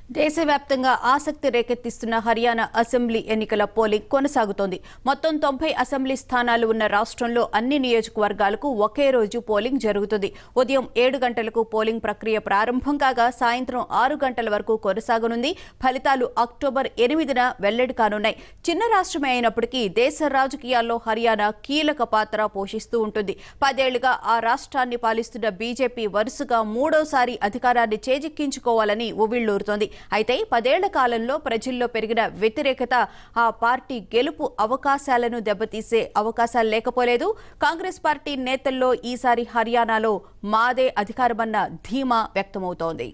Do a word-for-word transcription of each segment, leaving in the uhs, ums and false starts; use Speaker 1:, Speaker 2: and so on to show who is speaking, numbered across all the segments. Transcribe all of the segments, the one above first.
Speaker 1: దేశవ్యాప్తంగా ఆసక్తి రేకెత్తిస్తున్న హర్యానా అసెంబ్లీ ఎన్నికల పోలింగ్ కొనసాగుతోంది. మొత్తం తొంభై అసెంబ్లీ స్థానాలు ఉన్న రాష్ట్రంలో అన్ని నియోజకవర్గాలకు ఒకే రోజు పోలింగ్ జరుగుతుంది. ఉదయం ఏడు గంటలకు పోలింగ్ ప్రక్రియ ప్రారంభం కాగా సాయంత్రం ఆరు గంటల వరకు కొనసాగనుంది. ఫలితాలు అక్టోబర్ ఎనిమిదిన వెల్లడి కానున్నాయి. చిన్న రాష్ట్రమే అయినప్పటికీ దేశ రాజకీయాల్లో హర్యానా కీలక పాత్ర పోషిస్తూ ఉంటుంది. పదేళ్లుగా ఆ రాష్ట్రాన్ని పాలిస్తున్న బీజేపీ వరుసగా మూడోసారి అధికారాన్ని చేజిక్కించుకోవాలని ఉవ్విళ్లూరుతోంది. అయితే పదేళ్ల కాలంలో ప్రజల్లో పెరిగిన వ్యతిరేకత ఆ పార్టీ గెలుపు అవకాశాలను దెబ్బతీసే అవకాశాలు లేకపోలేదు. కాంగ్రెస్ పార్టీ నేతల్లో ఈసారి హర్యానాలో మాదే అధికారమన్న ధీమా వ్యక్తమవుతోంది.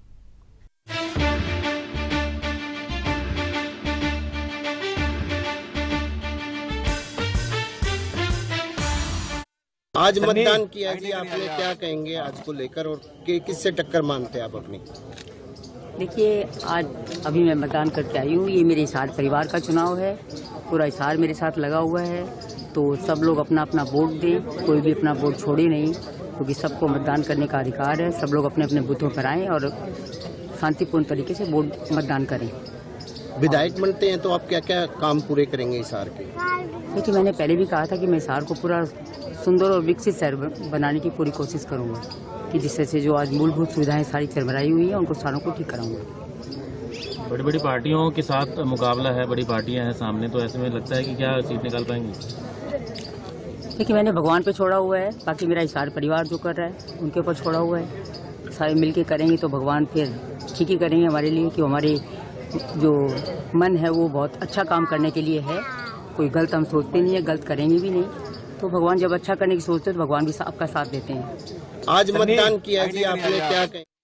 Speaker 2: आज मतदान किया जी, आपने क्या कहेंगे आज को लेकर और किससे टक्कर मानते हैं आप अपनी?
Speaker 3: देखिए, आज अभी मैं मतदान करके आई हूँ। ये मेरे हिसार परिवार का चुनाव है, पूरा हिसार मेरे साथ लगा हुआ है, तो सब लोग अपना अपना वोट दें, कोई भी अपना वोट छोड़े नहीं, क्योंकि तो सबको मतदान करने का अधिकार है। सब लोग अपने अपने बूथों पर आएँ और शांतिपूर्ण तरीके से वोट मतदान करें।
Speaker 2: विधायक बनते हैं तो आप क्या क्या काम पूरे करेंगे हिसार के?
Speaker 3: देखिए, मैंने पहले भी कहा था कि मैं हिसार को पूरा सुंदर और विकसित शहर बनाने की पूरी कोशिश करूंगा, कि जिससे से जो आज मूलभूत सुविधाएं सारी चरमराई हुई हैं उनको सारों को ठीक कराऊंगा।
Speaker 4: बड़ी बड़ी पार्टियों के साथ मुकाबला है, बड़ी पार्टियां हैं सामने, तो ऐसे में लगता है कि क्या सीट निकाल पाएंगे?
Speaker 3: देखिए, मैंने भगवान पे छोड़ा हुआ है, बाकी मेरा हिसार परिवार जो कर रहा है उनके ऊपर छोड़ा हुआ है। सारे मिलके करेंगे तो भगवान फिर ठीक ही करेंगे हमारे लिए, कि हमारे जो मन है वो बहुत अच्छा काम करने के लिए है। कोई गलत हम सोचते नहीं है, गलत करेंगे भी नहीं, तो भगवान जब अच्छा करने की सोचते हैं तो भगवान भी आपका साथ देते हैं।
Speaker 2: आज मतदान किया जी, आपने क्या कहा?